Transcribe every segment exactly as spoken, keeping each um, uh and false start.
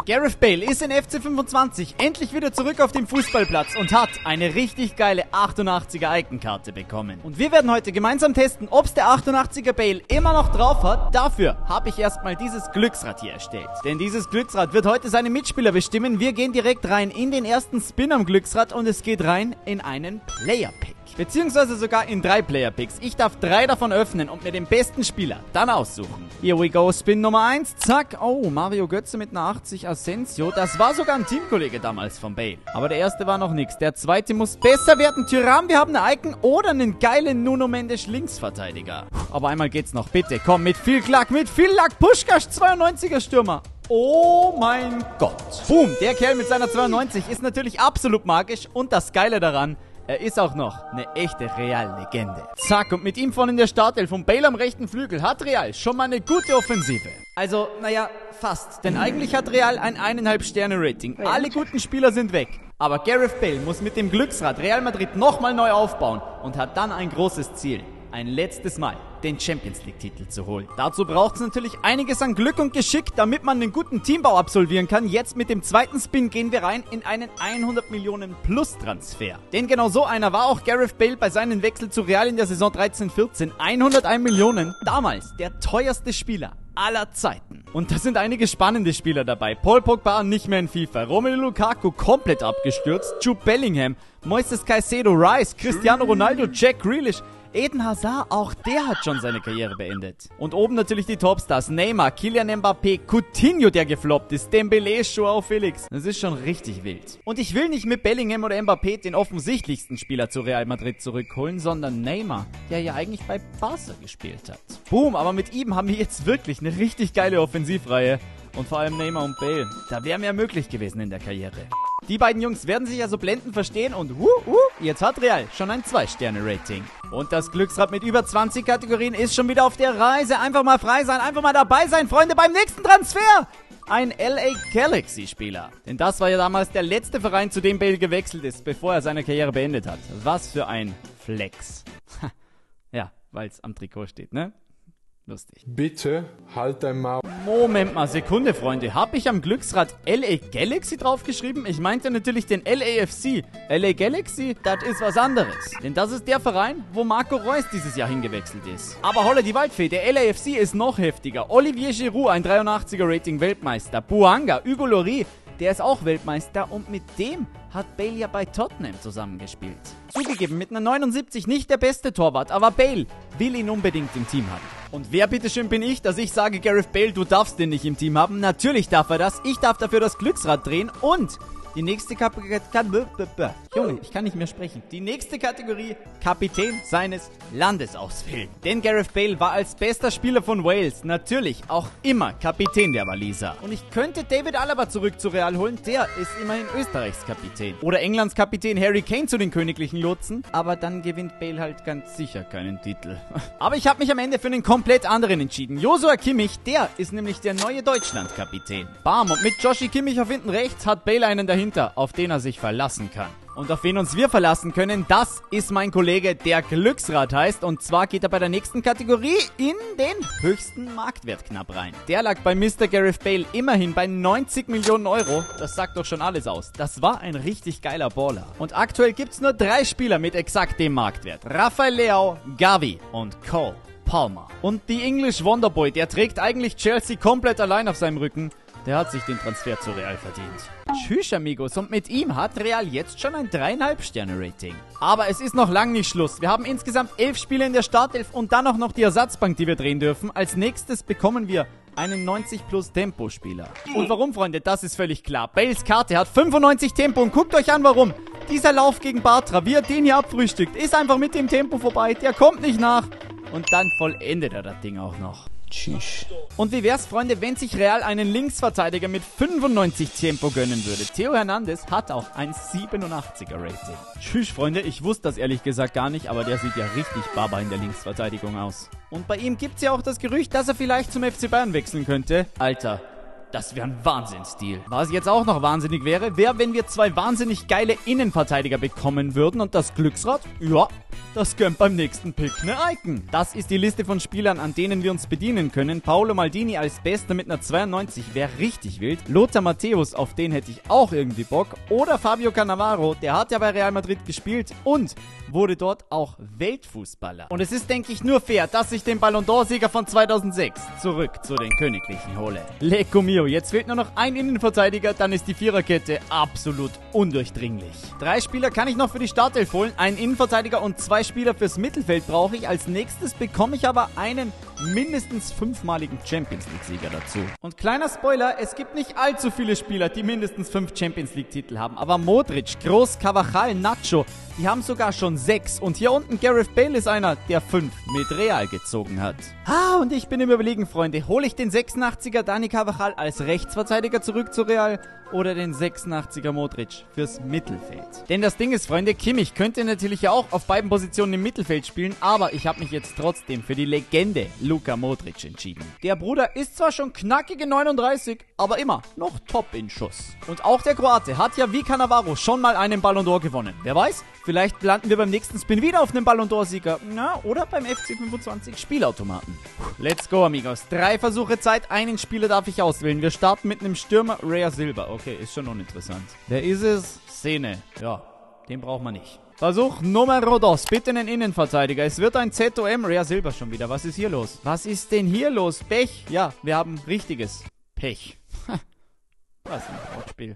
Gareth Bale ist in F C fünfundzwanzig endlich wieder zurück auf dem Fußballplatz und hat eine richtig geile achtundachtziger Icon-Karte bekommen. Und wir werden heute gemeinsam testen, ob es der achtundachtziger Bale immer noch drauf hat. Dafür habe ich erstmal dieses Glücksrad hier erstellt. Denn dieses Glücksrad wird heute seine Mitspieler bestimmen. Wir gehen direkt rein in den ersten Spin am Glücksrad und es geht rein in einen Player-Pick. Beziehungsweise sogar in drei Player-Picks. Ich darf drei davon öffnen und mir den besten Spieler dann aussuchen. Here we go, Spin Nummer eins. Zack. Oh, Mario Götze mit einer achtzig, Asensio. Das war sogar ein Teamkollege damals von Bale. Aber der erste war noch nix. Der zweite muss besser werden. Thuram, wir haben eine Icon oder einen geilen Nuno Mendes Linksverteidiger. Aber einmal geht's noch. Bitte, komm, mit viel Klack, mit viel Lack. Puschkasch, zweiundneunziger Stürmer. Oh mein Gott. Boom, der Kerl mit seiner zweiundneunzig ist natürlich absolut magisch. Und das Geile daran, er ist auch noch eine echte Real-Legende. Zack, und mit ihm vorne in der Startelf und Bale am rechten Flügel hat Real schon mal eine gute Offensive. Also, naja, fast. Denn eigentlich hat Real ein eineinhalb Sterne Rating. Alle guten Spieler sind weg. Aber Gareth Bale muss mit dem Glücksrad Real Madrid nochmal neu aufbauen und hat dann ein großes Ziel. Ein letztes Mal den Champions League-Titel zu holen. Dazu braucht es natürlich einiges an Glück und Geschick, damit man einen guten Teambau absolvieren kann. Jetzt mit dem zweiten Spin gehen wir rein in einen hundert Millionen Plus Transfer. Denn genau so einer war auch Gareth Bale bei seinem Wechsel zu Real in der Saison dreizehn vierzehn. hunderteins Millionen. Damals der teuerste Spieler aller Zeiten. Und da sind einige spannende Spieler dabei. Paul Pogba nicht mehr in FIFA. Romelu Lukaku komplett abgestürzt. Jude Bellingham, Moises Caicedo, Rice, Cristiano Ronaldo, Jack Grealish, Eden Hazard, auch der hat schon seine Karriere beendet. Und oben natürlich die Topstars. Neymar, Kylian Mbappé, Coutinho, der gefloppt ist, Dembélé, Joao Felix. Das ist schon richtig wild. Und ich will nicht mit Bellingham oder Mbappé den offensichtlichsten Spieler zu Real Madrid zurückholen, sondern Neymar, der ja eigentlich bei Barca gespielt hat. Boom, aber mit ihm haben wir jetzt wirklich eine richtig geile Offensivreihe. Und vor allem Neymar und Bale. Da wäre mehr möglich gewesen in der Karriere. Die beiden Jungs werden sich also blendend verstehen und wuh, wuh, jetzt hat Real schon ein zwei Sterne Rating. Und das Glücksrad mit über zwanzig Kategorien ist schon wieder auf der Reise. Einfach mal frei sein, einfach mal dabei sein, Freunde, beim nächsten Transfer. Ein L A Galaxy-Spieler. Denn das war ja damals der letzte Verein, zu dem Bale gewechselt ist, bevor er seine Karriere beendet hat. Was für ein Flex. Ja, weil es am Trikot steht, ne? Lustig. Bitte halt dein Maul. Moment mal, Sekunde, Freunde. Hab ich am Glücksrad L A Galaxy draufgeschrieben? Ich meinte natürlich den L A F C. L A Galaxy, das ist was anderes. Denn das ist der Verein, wo Marco Reus dieses Jahr hingewechselt ist. Aber holla die Waldfee, der L A F C ist noch heftiger. Olivier Giroud, ein dreiundachtziger Rating Weltmeister. Bouanga, Hugo Lloris, der ist auch Weltmeister und mit dem hat Bale ja bei Tottenham zusammengespielt. Zugegeben, mit einer neunundsiebzig nicht der beste Torwart, aber Bale will ihn unbedingt im Team haben. Und wer bitteschön bin ich, dass ich sage, Gareth Bale, du darfst den nicht im Team haben? Natürlich darf er das. Ich darf dafür das Glücksrad drehen und die nächste Kategorie... Junge, ich kann nicht mehr sprechen. Die nächste Kategorie, Kapitän seines Landes auswählen. Denn Gareth Bale war als bester Spieler von Wales natürlich auch immer Kapitän der Waliser. Und ich könnte David Alaba zurück zu Real holen, der ist immerhin Österreichs Kapitän. Oder Englands Kapitän Harry Kane zu den königlichen Lotsen. Aber dann gewinnt Bale halt ganz sicher keinen Titel. Aber ich habe mich am Ende für einen komplett anderen entschieden. Joshua Kimmich, der ist nämlich der neue Deutschland-Kapitän. Bam, und mit Joshi Kimmich auf hinten rechts hat Bale einen dahinter, auf den er sich verlassen kann. Und auf wen uns wir verlassen können, das ist mein Kollege, der Glücksrad heißt. Und zwar geht er bei der nächsten Kategorie in den höchsten Marktwert knapp rein. Der lag bei Mister Gareth Bale immerhin bei neunzig Millionen Euro. Das sagt doch schon alles aus. Das war ein richtig geiler Baller. Und aktuell gibt's nur drei Spieler mit exakt dem Marktwert. Rafael Leao, Gavi und Cole Palmer. Und die English Wonderboy, der trägt eigentlich Chelsea komplett allein auf seinem Rücken. Der hat sich den Transfer zu Real verdient. Tschüss, Amigos. Und mit ihm hat Real jetzt schon ein dreieinhalb Sterne Rating. Aber es ist noch lang nicht Schluss. Wir haben insgesamt elf Spieler in der Startelf und dann auch noch die Ersatzbank, die wir drehen dürfen. Als nächstes bekommen wir einen neunzig plus Tempo-Spieler. Und warum, Freunde? Das ist völlig klar. Bales Karte hat fünfundneunzig Tempo und guckt euch an, warum. Dieser Lauf gegen Bartra, wie er den hier abfrühstückt, ist einfach mit dem Tempo vorbei. Der kommt nicht nach. Und dann vollendet er das Ding auch noch. Tschüss. Und wie wär's, Freunde, wenn sich Real einen Linksverteidiger mit fünfundneunzig Tempo gönnen würde? Theo Hernandez hat auch ein siebenundachtziger Rating. Tschüss, Freunde, ich wusste das ehrlich gesagt gar nicht, aber der sieht ja richtig Baba in der Linksverteidigung aus. Und bei ihm gibt's ja auch das Gerücht, dass er vielleicht zum F C Bayern wechseln könnte. Alter, das wäre ein Wahnsinnsdeal. Was jetzt auch noch wahnsinnig wäre, wäre, wenn wir zwei wahnsinnig geile Innenverteidiger bekommen würden und das Glücksrad, ja, das gönnt beim nächsten Pick ne Icon. Das ist die Liste von Spielern, an denen wir uns bedienen können. Paolo Maldini als Bester mit einer zweiundneunzig wäre richtig wild. Lothar Matthäus, auf den hätte ich auch irgendwie Bock. Oder Fabio Cannavaro, der hat ja bei Real Madrid gespielt und wurde dort auch Weltfußballer. Und es ist, denke ich, nur fair, dass ich den Ballon d'Or-Sieger von zweitausendsechs zurück zu den Königlichen hole. Lecco mio, jetzt fehlt nur noch ein Innenverteidiger, dann ist die Viererkette absolut undurchdringlich. Drei Spieler kann ich noch für die Startelf holen, einen Innenverteidiger und zwei Spieler fürs Mittelfeld brauche ich. Als nächstes bekomme ich aber einen mindestens fünfmaligen Champions-League-Sieger dazu. Und kleiner Spoiler, es gibt nicht allzu viele Spieler, die mindestens fünf Champions-League-Titel haben. Aber Modric, Kroos, Carvajal, Nacho, die haben sogar schon sechs. Und hier unten Gareth Bale ist einer, der fünf mit Real gezogen hat. Ah, und ich bin im Überlegen, Freunde. Hole ich den sechsundachtziger Dani Carvajal als Rechtsverteidiger zurück zu Real oder den sechsundachtziger Modric fürs Mittelfeld? Denn das Ding ist, Freunde, Kimmich könnte natürlich ja auch auf beiden Positionen im Mittelfeld spielen, aber ich habe mich jetzt trotzdem für die Legende Luka Modric entschieden. Der Bruder ist zwar schon knackige neununddreißig, aber immer noch top in Schuss. Und auch der Kroate hat ja wie Cannavaro schon mal einen Ballon d'Or gewonnen. Wer weiß, vielleicht landen wir beim nächsten Spin wieder auf einem Ballon d'Or-Sieger. Na, oder beim F C fünfundzwanzig Spielautomaten. Let's go, amigos. Drei Versuche Zeit, einen Spieler darf ich auswählen. Wir starten mit einem Stürmer, Rare Silva. Okay, ist schon uninteressant. Wer ist es? Szene. Ja, den braucht man nicht. Versuch Numero dos. Bitte einen Innenverteidiger. Es wird ein Z O M. Rare Silva schon wieder. Was ist hier los? Was ist denn hier los? Pech? Ja, wir haben richtiges Pech. Was ein Wortspiel.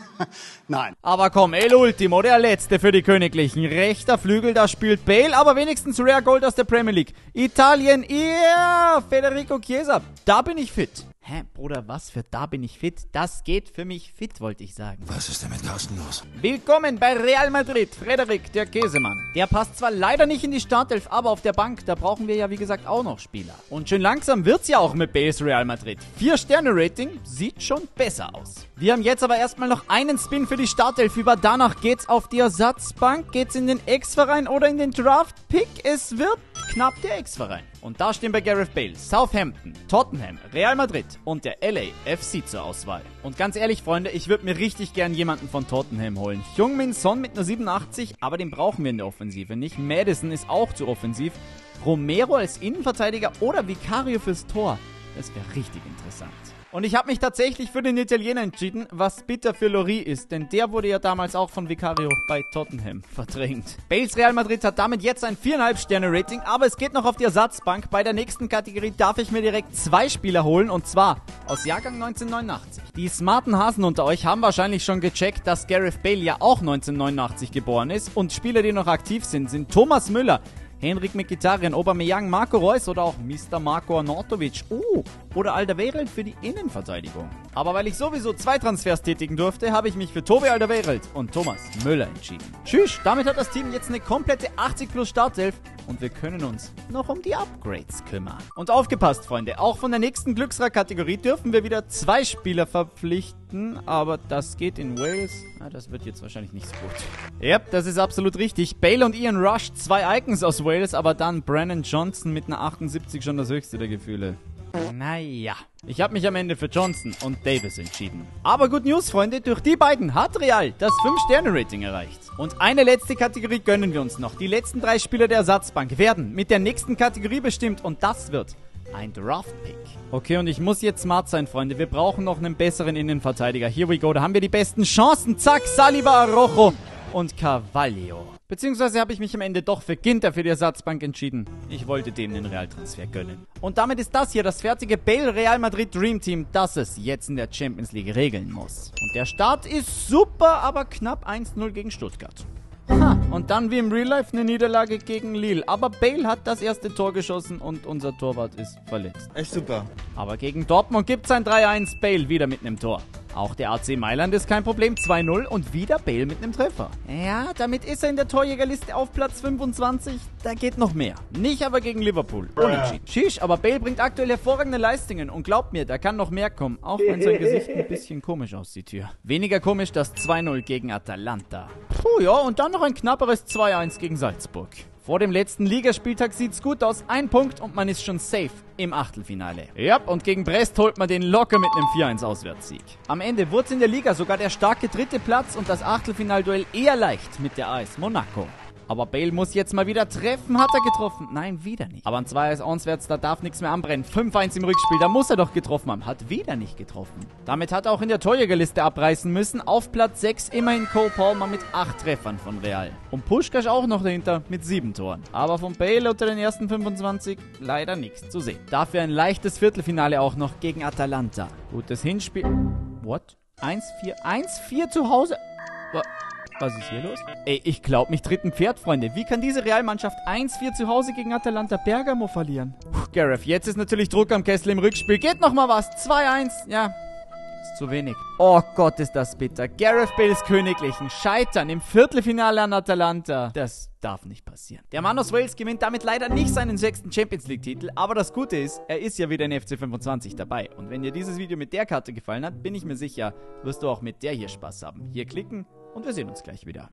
Nein. Aber komm, El Ultimo, der Letzte für die Königlichen. Rechter Flügel, da spielt Bale, aber wenigstens Rare Gold aus der Premier League. Italien, yeah, Federico Chiesa. Da bin ich fit. Hä, Bruder, was für da bin ich fit? Das geht für mich fit, wollte ich sagen. Was ist denn mit Carsten los? Willkommen bei Real Madrid, Frederik, der Käsemann. Der passt zwar leider nicht in die Startelf, aber auf der Bank, da brauchen wir ja wie gesagt auch noch Spieler. Und schön langsam wird's ja auch mit Bales Real Madrid. vier Sterne Rating, sieht schon besser aus. Wir haben jetzt aber erstmal noch einen Spin für die Startelf über. Danach geht's auf die Ersatzbank, geht's in den Ex-Verein oder in den Draft-Pick. Es wird knapp der Ex-Verein. Und da stehen bei Gareth Bale Southampton, Tottenham, Real Madrid und der L A F C zur Auswahl. Und ganz ehrlich, Freunde, ich würde mir richtig gern jemanden von Tottenham holen. Heung-Min Son mit einer siebenundachtzig, aber den brauchen wir in der Offensive nicht. Madison ist auch zu offensiv. Romero als Innenverteidiger oder Vicario fürs Tor. Das wäre richtig interessant. Und ich habe mich tatsächlich für den Italiener entschieden, was bitter für Lloris ist, denn der wurde ja damals auch von Vicario bei Tottenham verdrängt. Bales Real Madrid hat damit jetzt ein vier Komma fünf Sterne Rating, aber es geht noch auf die Ersatzbank. Bei der nächsten Kategorie darf ich mir direkt zwei Spieler holen, und zwar aus Jahrgang neunzehnhundertneunundachtzig. Die smarten Hasen unter euch haben wahrscheinlich schon gecheckt, dass Gareth Bale ja auch neunzehnhundertneunundachtzig geboren ist, und Spieler, die noch aktiv sind, sind Thomas Müller, Henrik Mkhitaryan, Aubameyang, Marco Reus oder auch Mister Marko Arnautovic. Oh, oder Alderweireld für die Innenverteidigung. Aber weil ich sowieso zwei Transfers tätigen durfte, habe ich mich für Tobi Alderweireld und Thomas Müller entschieden. Tschüss, damit hat das Team jetzt eine komplette achtzig plus Startelf und wir können uns noch um die Upgrades kümmern. Und aufgepasst, Freunde, auch von der nächsten Glücksrad-Kategorie dürfen wir wieder zwei Spieler verpflichten, aber das geht in Wales. Ah, das wird jetzt wahrscheinlich nicht so gut. Ja, das ist absolut richtig. Bale und Ian Rush, zwei Icons aus Wales, aber dann Brennan Johnson mit einer achtundsiebzig schon das höchste der Gefühle. Naja, ich habe mich am Ende für Johnson und Davis entschieden. Aber Good News, Freunde, durch die beiden hat Real das fünf Sterne Rating erreicht. Und eine letzte Kategorie gönnen wir uns noch. Die letzten drei Spieler der Ersatzbank werden mit der nächsten Kategorie bestimmt und das wird ein Draft-Pick. Okay, und ich muss jetzt smart sein, Freunde. Wir brauchen noch einen besseren Innenverteidiger. Here we go, da haben wir die besten Chancen. Zack, Saliba, Araujo und Carvalho. Beziehungsweise habe ich mich am Ende doch für Ginter für die Ersatzbank entschieden. Ich wollte denen den Realtransfer gönnen. Und damit ist das hier das fertige Bale Real Madrid Dream Team, das es jetzt in der Champions League regeln muss. Und der Start ist super, aber knapp eins null gegen Stuttgart. Ha, und dann wie im Real Life eine Niederlage gegen Lille. Aber Bale hat das erste Tor geschossen und unser Torwart ist verletzt. Echt super. Aber gegen Dortmund gibt's ein drei eins, Bale wieder mit einem Tor. Auch der A C Mailand ist kein Problem, zwei null und wieder Bale mit einem Treffer. Ja, damit ist er in der Torjägerliste auf Platz fünfundzwanzig. Da geht noch mehr. Nicht aber gegen Liverpool. Unentschieden. Schisch, aber Bale bringt aktuell hervorragende Leistungen und glaubt mir, da kann noch mehr kommen, auch wenn sein Gesicht ein bisschen komisch aussieht hier. Weniger komisch das zwei null gegen Atalanta. Puh, ja, und dann noch ein knapperes zwei eins gegen Salzburg. Vor dem letzten Ligaspieltag sieht's gut aus. Ein Punkt und man ist schon safe im Achtelfinale. Ja, und gegen Brest holt man den locker mit einem vier eins Auswärtssieg. Am Ende wurde in der Liga sogar der starke dritte Platz und das Achtelfinalduell eher leicht mit der A S Monaco. Aber Bale muss jetzt mal wieder treffen. Hat er getroffen? Nein, wieder nicht. Aber ein zwei ist auswärts, da darf nichts mehr anbrennen. fünf eins im Rückspiel, da muss er doch getroffen haben. Hat wieder nicht getroffen. Damit hat er auch in der Torjägerliste abreißen müssen. Auf Platz sechs immerhin Cole Palmer mit acht Treffern von Real. Und Puskás auch noch dahinter mit sieben Toren. Aber von Bale unter den ersten fünfundzwanzig leider nichts zu sehen. Dafür ein leichtes Viertelfinale auch noch gegen Atalanta. Gutes Hinspiel. What? eins vier, eins vier zu Hause? Was ist hier los? Ey, ich glaub, mich tritt ein Pferd, Freunde. Wie kann diese Realmannschaft eins vier zu Hause gegen Atalanta Bergamo verlieren? Puh, Gareth, jetzt ist natürlich Druck am Kessel im Rückspiel. Geht noch mal was. zwei eins. Ja, ist zu wenig. Oh Gott, ist das bitter. Gareth Bales Königlichen scheitern im Viertelfinale an Atalanta. Das darf nicht passieren. Der Mann aus Wales gewinnt damit leider nicht seinen sechsten Champions League-Titel, aber das Gute ist, er ist ja wieder in F C fünfundzwanzig dabei. Und wenn dir dieses Video mit der Karte gefallen hat, bin ich mir sicher, wirst du auch mit der hier Spaß haben. Hier klicken und wir sehen uns gleich wieder.